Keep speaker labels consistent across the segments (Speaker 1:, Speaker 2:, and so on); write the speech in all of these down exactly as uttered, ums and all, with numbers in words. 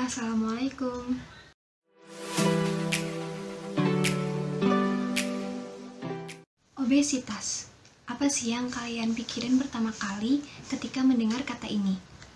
Speaker 1: Assalamualaikum. Obesitas. Apa sih yang kalian pikirin pertama kali ketika mendengar kata ini?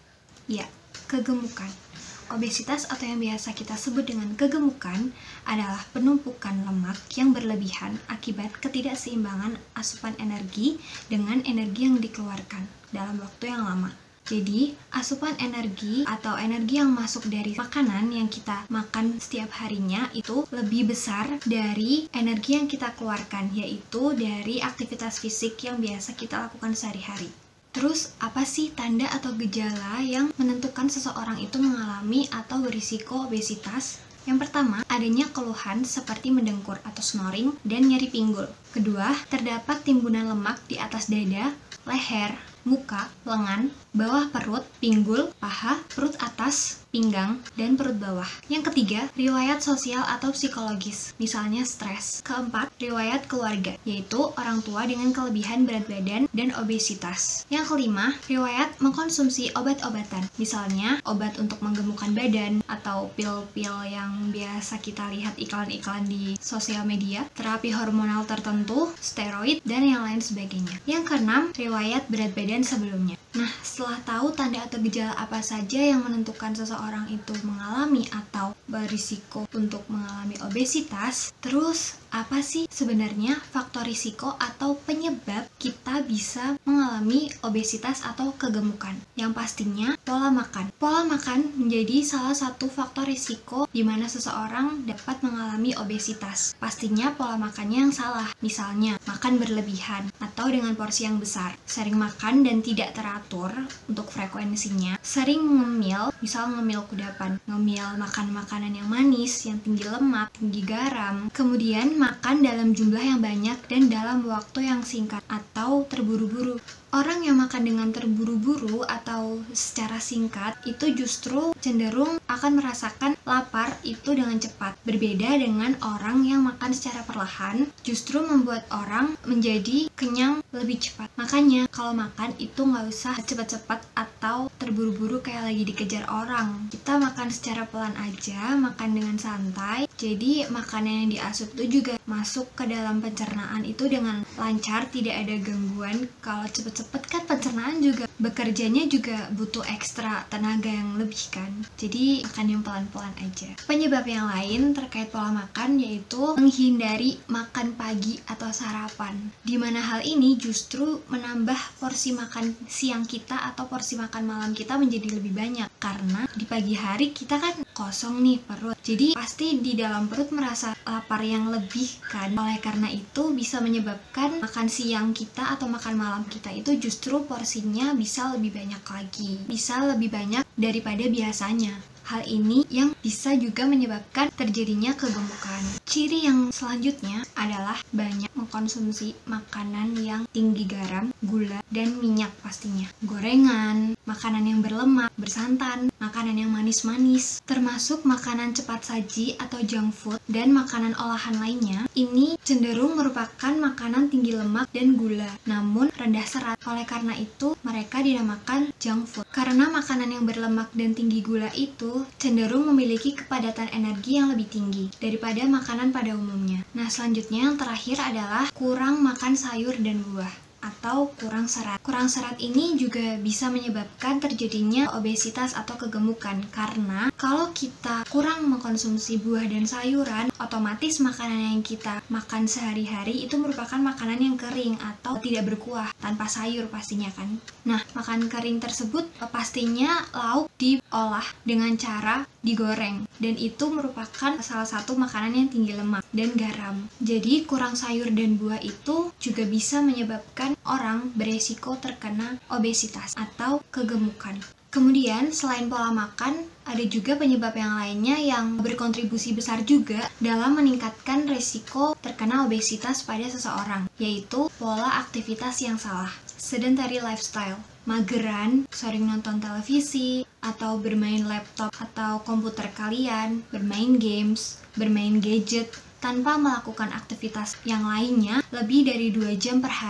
Speaker 1: Ya, kegemukan. Obesitas atau yang biasa kita sebut dengan kegemukan adalah penumpukan lemak yang berlebihan akibat ketidakseimbangan asupan energi dengan energi yang dikeluarkan dalam waktu yang lama. Jadi, asupan energi atau energi yang masuk dari makanan yang kita makan setiap harinya itu lebih besar dari energi yang kita keluarkan, yaitu dari aktivitas fisik yang biasa kita lakukan sehari-hari. Terus, apa sih tanda atau gejala yang menentukan seseorang itu mengalami atau berisiko obesitas? Yang pertama, adanya keluhan seperti mendengkur atau snoring dan nyeri pinggul. Kedua, terdapat timbunan lemak di atas dada, leher, muka, lengan, bawah perut, pinggul, paha, perut atas, pinggang, dan perut bawah. Yang ketiga, riwayat sosial atau psikologis, misalnya stres. Keempat, riwayat keluarga, yaitu orang tua dengan kelebihan berat badan dan obesitas. Yang kelima, riwayat mengkonsumsi obat-obatan, misalnya obat untuk menggemukkan badan, atau pil-pil yang biasa kita lihat iklan-iklan di sosial media, terapi hormonal tertentu, steroid, dan yang lain sebagainya. Yang keenam, riwayat berat badan sebelumnya. Nah, setelah tahu tanda atau gejala apa saja yang menentukan seseorang itu mengalami atau berisiko untuk mengalami obesitas, terus apa sih sebenarnya faktor risiko atau penyebab kita bisa mengalami obesitas atau kegemukan? Yang pastinya pola makan. Pola makan menjadi salah satu faktor risiko di mana seseorang dapat mengalami obesitas. Pastinya pola makannya yang salah, misalnya makan berlebihan atau dengan porsi yang besar, sering makan dan tidak teratur untuk frekuensinya, sering ngemil, misal ngemil kudapan, ngemil makan makanan yang manis, yang tinggi lemak, tinggi garam, kemudian makan dalam jumlah yang banyak dan dalam waktu yang singkat atau terburu-buru. Orang yang makan dengan terburu-buru atau secara singkat itu justru cenderung akan merasakan lapar itu dengan cepat. Berbeda dengan orang yang makan secara perlahan, justru membuat orang menjadi kenyang lebih cepat. Makanya kalau makan itu nggak usah cepat-cepat atau terburu-buru kayak lagi dikejar orang. Kita makan secara pelan aja, makan dengan santai. Jadi makanan yang diasup itu juga masuk ke dalam pencernaan itu dengan lancar, tidak ada gangguan. Kalau cepet-cepet kan pencernaan juga bekerjanya juga butuh ekstra tenaga yang lebih kan. Jadi makan yang pelan-pelan aja. Penyebab yang lain terkait pola makan yaitu menghindari makan pagi atau sarapan. Di mana hal ini justru menambah porsi makan siang kita atau porsi makan malam kita menjadi lebih banyak. Karena di pagi hari kita kan kosong nih perut. Jadi pasti di dalam perut merasa lapar yang lebih kan. Oleh karena itu bisa menyebabkan makan siang kita atau makan malam kita itu justru porsinya bisa lebih banyak lagi. Bisa lebih banyak daripada biasanya. Hal ini yang bisa juga menyebabkan terjadinya kegemukan. Ciri yang selanjutnya adalah banyak mengkonsumsi makanan yang tinggi garam, gula, dan minyak pastinya. Gorengan, makanan yang berlemak, bersantan, makanan yang manis-manis, termasuk makanan cepat saji atau junk food, dan makanan olahan lainnya, ini cenderung merupakan makanan tinggi lemak dan gula, namun rendah serat. Oleh karena itu, mereka dinamakan junk food. Karena makanan yang berlemak dan tinggi gula itu cenderung memiliki kepadatan energi yang lebih tinggi daripada makanan pada umumnya. Nah, selanjutnya yang terakhir adalah kurang makan sayur dan buah atau kurang serat. Kurang serat ini juga bisa menyebabkan terjadinya obesitas atau kegemukan karena kalau kita kurang mengkonsumsi buah dan sayuran, otomatis makanan yang kita makan sehari-hari itu merupakan makanan yang kering atau tidak berkuah, tanpa sayur pastinya kan. Nah, makan kering tersebut pastinya lauk diolah dengan cara digoreng dan itu merupakan salah satu makanan yang tinggi lemak dan garam. Jadi kurang sayur dan buah itu juga bisa menyebabkan orang beresiko terkena obesitas atau kegemukan. Kemudian, selain pola makan, ada juga penyebab yang lainnya yang berkontribusi besar juga dalam meningkatkan resiko terkena obesitas pada seseorang, yaitu pola aktivitas yang salah, sedentary lifestyle. Mageran, sering nonton televisi, atau bermain laptop atau komputer kalian, bermain games, bermain gadget, tanpa melakukan aktivitas yang lainnya lebih dari dua jam per hari,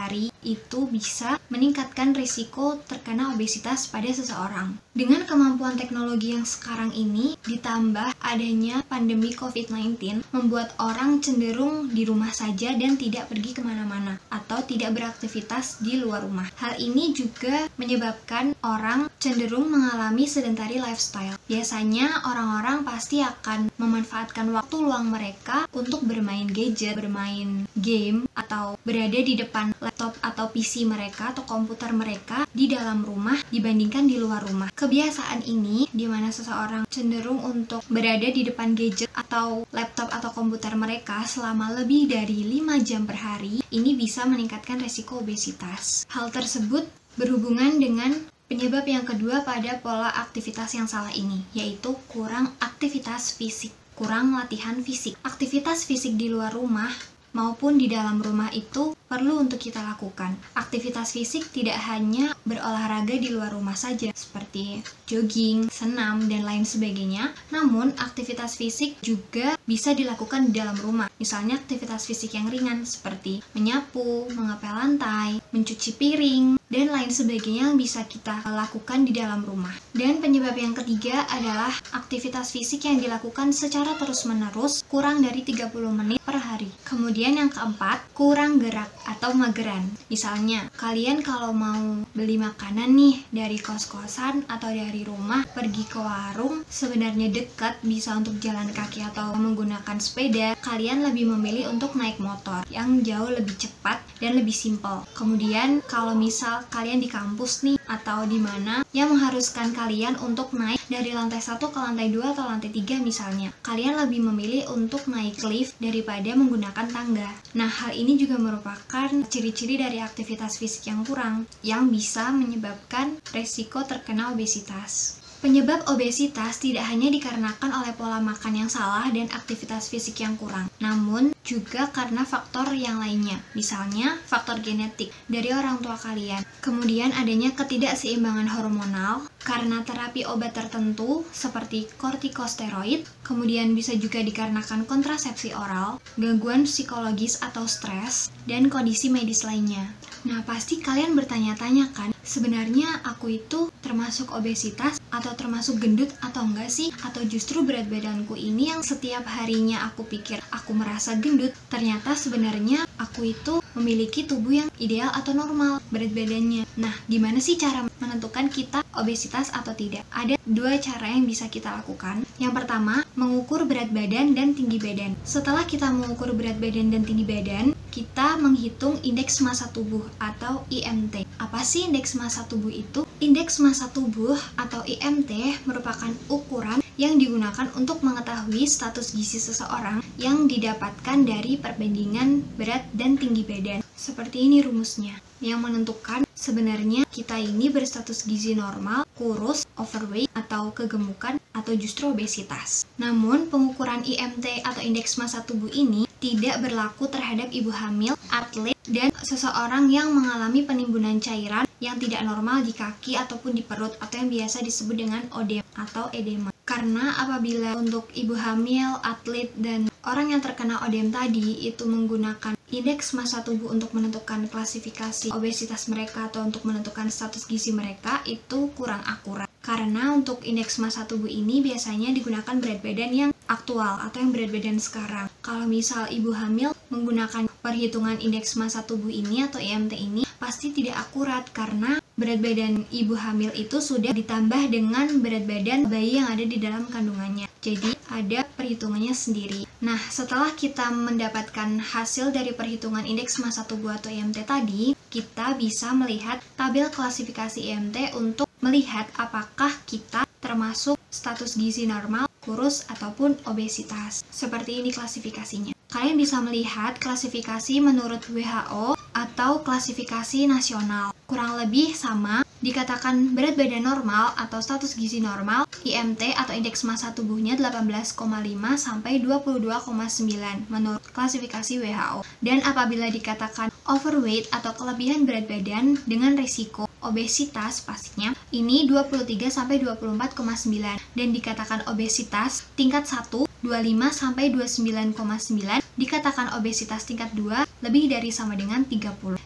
Speaker 1: itu bisa meningkatkan risiko terkena obesitas pada seseorang. Dengan kemampuan teknologi yang sekarang ini, ditambah adanya pandemi covid sembilan belas, membuat orang cenderung di rumah saja dan tidak pergi kemana-mana, atau tidak beraktivitas di luar rumah. Hal ini juga menyebabkan orang cenderung mengalami sedentary lifestyle. Biasanya orang-orang pasti akan memanfaatkan waktu luang mereka untuk bermain gadget, bermain game, atau berada di depan laptop atau P C mereka atau komputer mereka di dalam rumah dibandingkan di luar rumah. Kebiasaan ini, di mana seseorang cenderung untuk berada di depan gadget atau laptop atau komputer mereka selama lebih dari lima jam per hari, ini bisa meningkatkan resiko obesitas. Hal tersebut berhubungan dengan penyebab yang kedua pada pola aktivitas yang salah ini, yaitu kurang aktivitas fisik, kurang latihan fisik. Aktivitas fisik di luar rumah maupun di dalam rumah itu perlu untuk kita lakukan. Aktivitas fisik tidak hanya berolahraga di luar rumah saja, seperti jogging, senam, dan lain sebagainya, namun aktivitas fisik juga bisa dilakukan di dalam rumah. Misalnya aktivitas fisik yang ringan seperti menyapu, mengepel lantai, mencuci piring, dan lain sebagainya yang bisa kita lakukan di dalam rumah. Dan penyebab yang ketiga adalah aktivitas fisik yang dilakukan secara terus-menerus kurang dari tiga puluh menit per hari. Kemudian yang keempat, kurang gerak atau mageran. Misalnya, kalian kalau mau beli makanan nih dari kos-kosan atau dari rumah, pergi ke warung, sebenarnya dekat, bisa untuk jalan kaki atau menggunakan sepeda, kalian lebih memilih untuk naik motor yang jauh lebih cepat dan lebih simpel. Kemudian, kalau misal kalian di kampus nih, atau di mana yang mengharuskan kalian untuk naik dari lantai satu ke lantai dua atau lantai tiga misalnya, kalian lebih memilih untuk naik lift daripada menggunakan tangga. Nah, hal ini juga merupakan ciri-ciri dari aktivitas fisik yang kurang, yang bisa menyebabkan resiko terkena obesitas. Penyebab obesitas tidak hanya dikarenakan oleh pola makan yang salah dan aktivitas fisik yang kurang, namun juga karena faktor yang lainnya, misalnya faktor genetik dari orang tua kalian. Kemudian adanya ketidakseimbangan hormonal karena terapi obat tertentu seperti kortikosteroid, kemudian bisa juga dikarenakan kontrasepsi oral, gangguan psikologis atau stres, dan kondisi medis lainnya. Nah, pasti kalian bertanya-tanya kan, sebenarnya aku itu termasuk obesitas atau termasuk gendut atau enggak sih? Atau justru berat badanku ini yang setiap harinya aku pikir aku merasa gendut, ternyata sebenarnya aku itu memiliki tubuh yang ideal atau normal berat badannya. Nah, gimana sih cara menentukan kita obesitas atau tidak? Ada dua cara yang bisa kita lakukan. Yang pertama, mengukur berat badan dan tinggi badan. Setelah kita mengukur berat badan dan tinggi badan, kita menghitung indeks massa tubuh atau I M T. Apa sih indeks massa tubuh itu? Indeks massa tubuh atau I M T merupakan ukuran yang digunakan untuk mengetahui status gizi seseorang yang didapatkan dari perbandingan berat dan tinggi badan. Seperti ini rumusnya, yang menentukan sebenarnya kita ini berstatus gizi normal, kurus, overweight, atau kegemukan, atau justru obesitas. Namun, pengukuran I M T atau indeks massa tubuh ini tidak berlaku terhadap ibu hamil, atlet, dan seseorang yang mengalami penimbunan cairan yang tidak normal di kaki ataupun di perut, atau yang biasa disebut dengan odem atau edema. Karena apabila untuk ibu hamil, atlet, dan orang yang terkena odem tadi itu menggunakan indeks massa tubuh untuk menentukan klasifikasi obesitas mereka atau untuk menentukan status gizi mereka, itu kurang akurat. Karena untuk indeks massa tubuh ini biasanya digunakan berat badan yang aktual atau yang berat badan sekarang. Kalau misal ibu hamil menggunakan perhitungan indeks massa tubuh ini atau I M T ini, pasti tidak akurat karena berat badan ibu hamil itu sudah ditambah dengan berat badan bayi yang ada di dalam kandungannya. Jadi ada perhitungannya sendiri. Nah, setelah kita mendapatkan hasil dari perhitungan indeks massa tubuh atau I M T tadi, kita bisa melihat tabel klasifikasi I M T untuk melihat apakah kita termasuk status gizi normal, kurus, ataupun obesitas. Seperti ini klasifikasinya. Kalian bisa melihat klasifikasi menurut W H O atau klasifikasi nasional. Kurang lebih sama, dikatakan berat badan normal atau status gizi normal, I M T atau indeks massa tubuhnya delapan belas koma lima sampai dua puluh dua koma sembilan menurut klasifikasi W H O. Dan apabila dikatakan overweight atau kelebihan berat badan dengan risiko obesitas pastinya, ini dua puluh tiga sampai dua puluh empat koma sembilan, dan dikatakan obesitas tingkat satu, dua puluh lima sampai dua puluh sembilan koma sembilan, dikatakan obesitas tingkat dua lebih dari sama dengan tiga puluh.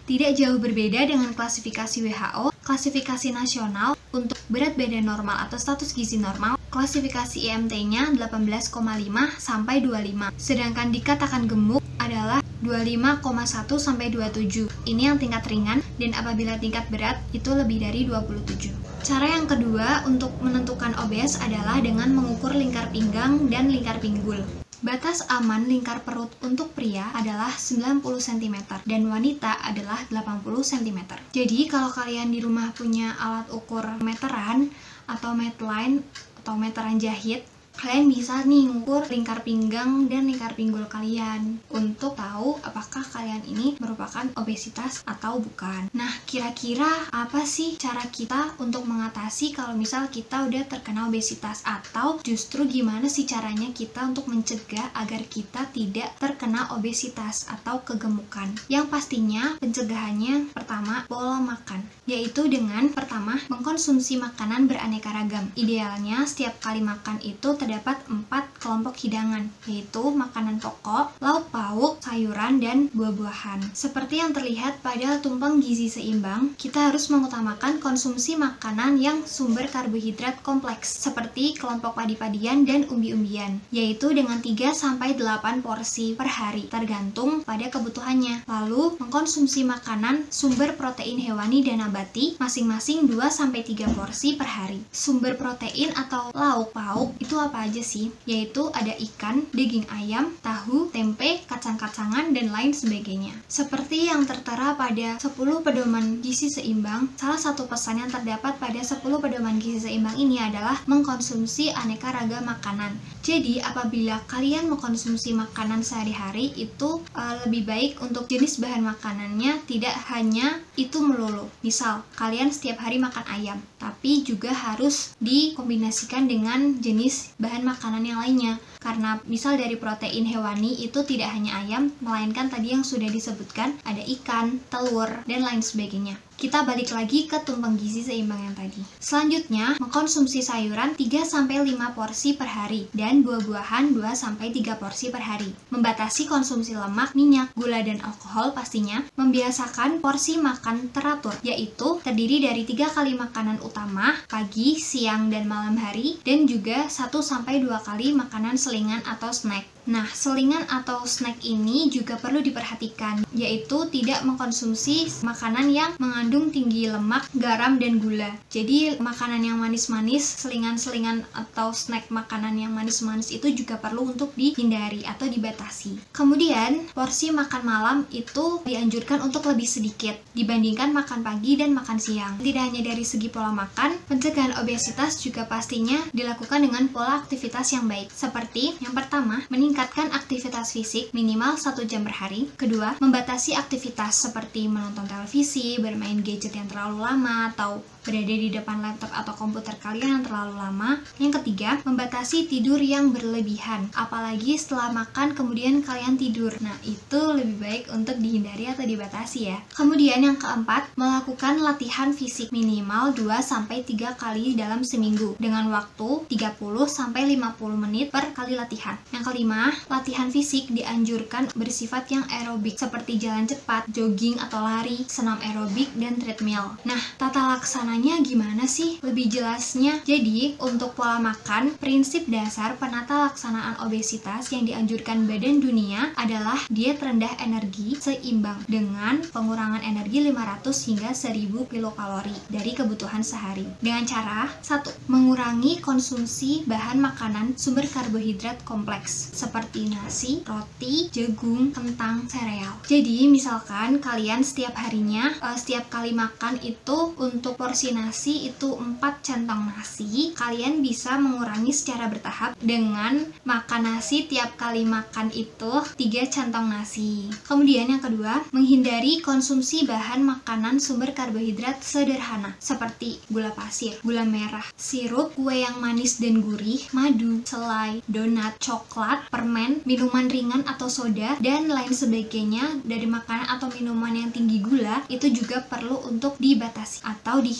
Speaker 1: Tidak jauh berbeda dengan klasifikasi W H O, klasifikasi nasional untuk berat badan normal atau status gizi normal, klasifikasi I M T-nya delapan belas koma lima sampai dua puluh lima. Sedangkan dikatakan gemuk adalah dua puluh lima koma satu sampai dua puluh tujuh. Ini yang tingkat ringan, dan apabila tingkat berat itu lebih dari dua puluh tujuh. Cara yang kedua untuk menentukan obes adalah dengan mengukur lingkar pinggang dan lingkar pinggul. Batas aman lingkar perut untuk pria adalah sembilan puluh sentimeter dan wanita adalah delapan puluh sentimeter. Jadi kalau kalian di rumah punya alat ukur meteran atau medline atau meteran jahit, kalian bisa nih ngukur lingkar pinggang dan lingkar pinggul kalian untuk tahu apakah kalian ini merupakan obesitas atau bukan. Nah, kira-kira apa sih cara kita untuk mengatasi kalau misal kita udah terkena obesitas, atau justru gimana sih caranya kita untuk mencegah agar kita tidak terkena obesitas atau kegemukan? Yang pastinya pencegahannya pertama pola makan, yaitu dengan pertama mengkonsumsi makanan beraneka ragam. Idealnya setiap kali makan itu terdapat empat kelompok hidangan, yaitu makanan pokok, lauk pauk, sayuran, dan buah-buahan. Seperti yang terlihat pada tumpeng gizi seimbang, kita harus mengutamakan konsumsi makanan yang sumber karbohidrat kompleks, seperti kelompok padi-padian dan umbi-umbian, yaitu dengan tiga sampai delapan porsi per hari, tergantung pada kebutuhannya. Lalu, mengkonsumsi makanan sumber protein hewani dan nabati, masing-masing dua sampai tiga porsi per hari. Sumber protein atau lauk pauk itu apa aja sih? Yaitu ada ikan, daging ayam, tahu, tempe, kacang-kacangan, dan lain sebagainya. Seperti yang tertera pada sepuluh pedoman gizi seimbang, salah satu pesan yang terdapat pada sepuluh pedoman gizi seimbang ini adalah mengkonsumsi aneka ragam makanan. Jadi, apabila kalian mengkonsumsi makanan sehari-hari, itu uh, lebih baik untuk jenis bahan makanannya tidak hanya itu melulu. Misal, kalian setiap hari makan ayam, tapi juga harus dikombinasikan dengan jenis bahan makanan yang lainnya, karena misal dari protein hewani itu tidak hanya ayam, melainkan tadi yang sudah disebutkan ada ikan, telur, dan lain sebagainya. Kita balik lagi ke tumpeng gizi seimbang yang tadi. Selanjutnya, mengkonsumsi sayuran tiga sampai lima porsi per hari dan buah-buahan dua sampai tiga porsi per hari. Membatasi konsumsi lemak, minyak, gula, dan alkohol pastinya. Membiasakan porsi makan teratur, yaitu terdiri dari tiga kali makanan utama, pagi, siang, dan malam hari, dan juga satu sampai dua kali makanan selingan atau snack. Nah, selingan atau snack ini juga perlu diperhatikan, yaitu tidak mengkonsumsi makanan yang mengandung tinggi lemak, garam, dan gula. Jadi, makanan yang manis-manis, selingan-selingan atau snack makanan yang manis-manis itu juga perlu untuk dihindari atau dibatasi. Kemudian, porsi makan malam itu dianjurkan untuk lebih sedikit dibandingkan makan pagi dan makan siang. Tidak hanya dari segi pola makan, pencegahan obesitas juga pastinya dilakukan dengan pola aktivitas yang baik. Seperti, yang pertama, meningkatkan meningkatkan aktivitas fisik minimal satu jam per hari. Kedua, membatasi aktivitas seperti menonton televisi, bermain gadget yang terlalu lama, atau berada di depan laptop atau komputer kalian yang terlalu lama. Yang ketiga, membatasi tidur yang berlebihan, apalagi setelah makan kemudian kalian tidur. Nah, itu lebih baik untuk dihindari atau dibatasi ya. Kemudian yang keempat, melakukan latihan fisik minimal dua sampai tiga kali dalam seminggu dengan waktu tiga puluh sampai lima puluh menit per kali latihan. Yang kelima, latihan fisik dianjurkan bersifat yang aerobik seperti jalan cepat, jogging atau lari, senam aerobik, dan treadmill. Nah, tata laksananya gimana sih? Lebih jelasnya, jadi untuk pola makan, prinsip dasar penata laksanaan obesitas yang dianjurkan Badan Dunia adalah diet rendah energi seimbang dengan pengurangan energi lima ratus hingga seribu kilokalori dari kebutuhan sehari. Dengan cara, satu, mengurangi konsumsi bahan makanan sumber karbohidrat kompleks seperti nasi, roti, jagung, kentang, sereal. Jadi, misalkan kalian setiap harinya, uh, setiap kali makan itu untuk porsi nasi itu empat centong nasi, kalian bisa mengurangi secara bertahap dengan makan nasi tiap kali makan itu tiga centong nasi. Kemudian yang kedua, menghindari konsumsi bahan makanan sumber karbohidrat sederhana seperti gula pasir, gula merah, sirup, kue yang manis dan gurih, madu, selai, donat, coklat, permen, minuman ringan atau soda, dan lain sebagainya dari makanan atau minuman yang tinggi gula itu juga perlu untuk dibatasi atau dihindari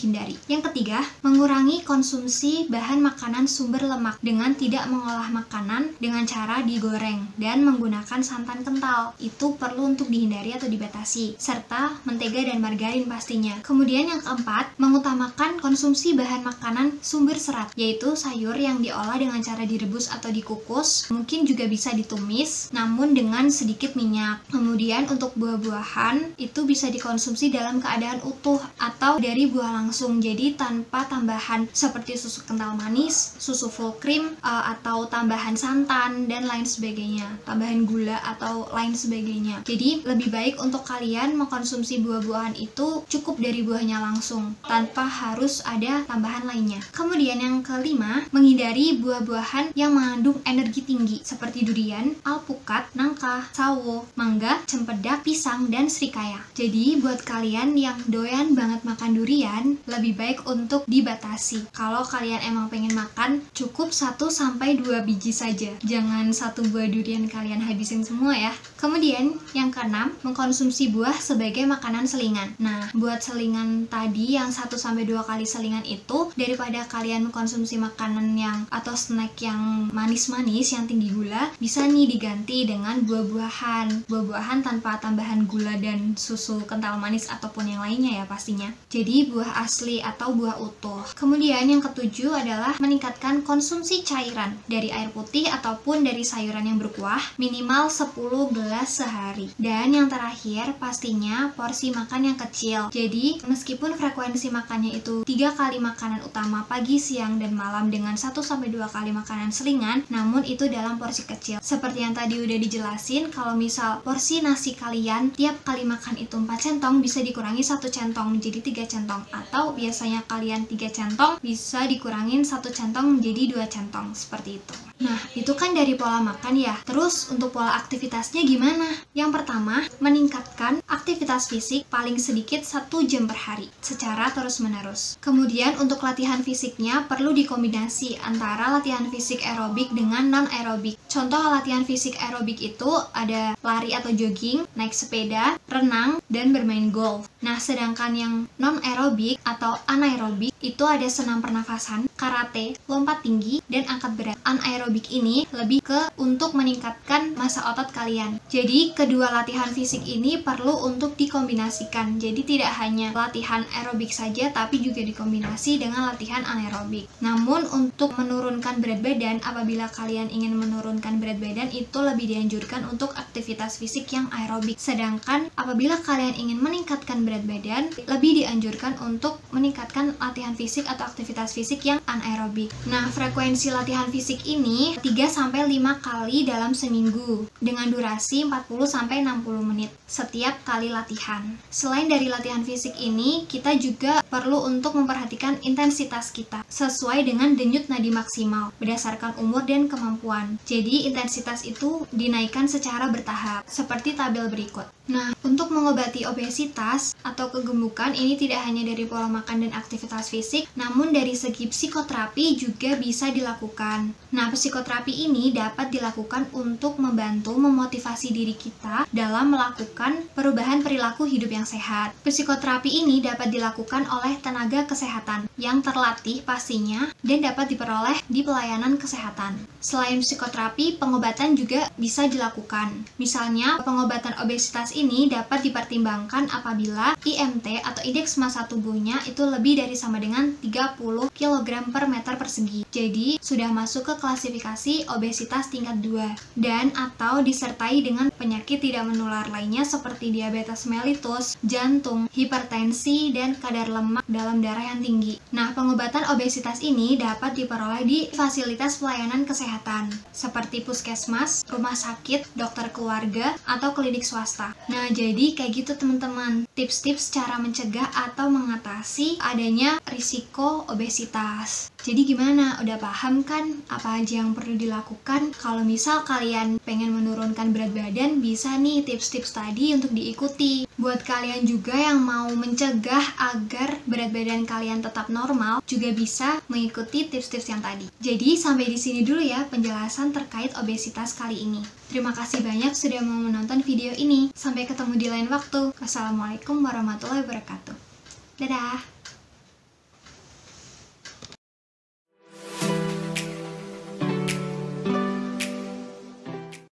Speaker 1: hindari. Yang ketiga, mengurangi konsumsi bahan makanan sumber lemak dengan tidak mengolah makanan dengan cara digoreng dan menggunakan santan kental. Itu perlu untuk dihindari atau dibatasi, serta mentega dan margarin pastinya. Kemudian yang keempat, mengutamakan konsumsi bahan makanan sumber serat, yaitu sayur yang diolah dengan cara direbus atau dikukus, mungkin juga bisa ditumis, namun dengan sedikit minyak. Kemudian untuk buah-buahan, itu bisa dikonsumsi dalam keadaan utuh atau dari buah langsung, jadi tanpa tambahan seperti susu kental manis, susu full cream, uh, atau tambahan santan, dan lain sebagainya, tambahan gula atau lain sebagainya. Jadi lebih baik untuk kalian mengkonsumsi buah-buahan itu cukup dari buahnya langsung, tanpa harus ada tambahan lainnya. Kemudian yang kelima, menghindari buah-buahan yang mengandung energi tinggi, seperti durian, alpukat, nangka, sawo, mangga, cempedak, pisang, dan srikaya. Jadi buat kalian yang doyan banget makan durian, lebih baik untuk dibatasi. Kalau kalian emang pengen makan, cukup satu sampai dua biji saja. Jangan satu buah durian kalian habisin semua ya. Kemudian yang keenam, mengkonsumsi buah sebagai makanan selingan. Nah, buat selingan tadi yang satu sampai dua kali selingan itu, daripada kalian mengkonsumsi makanan yang atau snack yang manis-manis yang tinggi gula, bisa nih diganti dengan buah-buahan. Buah-buahan tanpa tambahan gula dan susu kental manis ataupun yang lainnya ya pastinya. Jadi buah asli atau buah utuh. Kemudian yang ketujuh adalah meningkatkan konsumsi cairan dari air putih ataupun dari sayuran yang berkuah minimal sepuluh gelas sehari. Dan yang terakhir pastinya porsi makan yang kecil. Jadi meskipun frekuensi makannya itu tiga kali makanan utama pagi, siang, dan malam dengan satu sampai dua kali makanan selingan, namun itu dalam porsi kecil. Seperti yang tadi udah dijelasin, kalau misal porsi nasi kalian tiap kali makan itu empat centong, bisa dikurangi satu centong menjadi tiga centong, atau biasanya kalian tiga centong bisa dikurangin satu centong menjadi dua centong, seperti itu. Nah, itu kan dari pola makan ya. Terus untuk pola aktivitasnya gimana? Yang pertama, meningkatkan aktivitas fisik paling sedikit satu jam per hari secara terus-menerus. Kemudian untuk latihan fisiknya perlu dikombinasi antara latihan fisik aerobik dengan non-aerobik. Contoh latihan fisik aerobik itu ada lari atau jogging, naik sepeda, renang, dan bermain golf. Nah, sedangkan yang non-aerobik atau anaerobik itu ada senam pernafasan, karate, lompat tinggi, dan angkat berat. Anaerobik ini lebih ke untuk meningkatkan massa otot kalian. Jadi, kedua latihan fisik ini perlu untuk dikombinasikan. Jadi, tidak hanya latihan aerobik saja, tapi juga dikombinasi dengan latihan anaerobik. Namun, untuk menurunkan berat badan, apabila kalian ingin menurunkan berat badan, itu lebih dianjurkan untuk aktivitas fisik yang aerobik. Sedangkan, apabila kalian ingin meningkatkan berat badan, lebih dianjurkan untuk meningkatkan latihan fisik atau aktivitas fisik yang anaerobik. Nah, frekuensi latihan fisik ini tiga sampai lima kali dalam seminggu dengan durasi empat puluh sampai enam puluh menit setiap kali latihan. Selain dari latihan fisik ini, kita juga perlu untuk memperhatikan intensitas kita sesuai dengan denyut nadi maksimal berdasarkan umur dan kemampuan. Jadi, intensitas itu dinaikkan secara bertahap seperti tabel berikut. Nah, untuk mengobati obesitas atau kegemukan ini tidak hanya dari pola makan dan aktivitas fisik, namun dari segi psikoterapi juga bisa dilakukan. Nah, psikoterapi ini dapat dilakukan untuk membantu memotivasi diri kita dalam melakukan perubahan perilaku hidup yang sehat. Psikoterapi ini dapat dilakukan oleh tenaga kesehatan yang terlatih pastinya dan dapat diperoleh di pelayanan kesehatan. Selain psikoterapi, pengobatan juga bisa dilakukan. Misalnya, pengobatan obesitas ini dapat dipertimbangkan apabila I M T atau indeks massa tubuhnya itu lebih dari sama dengan tiga puluh kilogram per meter persegi. Jadi, sudah masuk ke klasifikasi obesitas tingkat dua dan atau disertai dengan penyakit tidak menular lainnya seperti diabetes mellitus, jantung, hipertensi, dan kadar lemak dalam darah yang tinggi. Nah, pengobatan obesitas ini dapat diperoleh di fasilitas pelayanan kesehatan seperti puskesmas, rumah sakit, dokter keluarga, atau klinik swasta. Nah, jadi kayak gitu teman-teman, tips-tips cara mencegah atau mengatasi adanya risiko obesitas. Jadi gimana? Udah paham kan apa aja yang perlu dilakukan? Kalau misal kalian pengen menurunkan berat badan, bisa nih tips-tips tadi untuk diikuti. Buat kalian juga yang mau mencegah agar berat badan kalian tetap normal, juga bisa mengikuti tips-tips yang tadi. Jadi sampai di sini dulu ya penjelasan terkait obesitas kali ini. Terima kasih banyak sudah mau menonton video ini. Sampai ketemu di lain waktu. Wassalamualaikum warahmatullahi wabarakatuh. Dadah!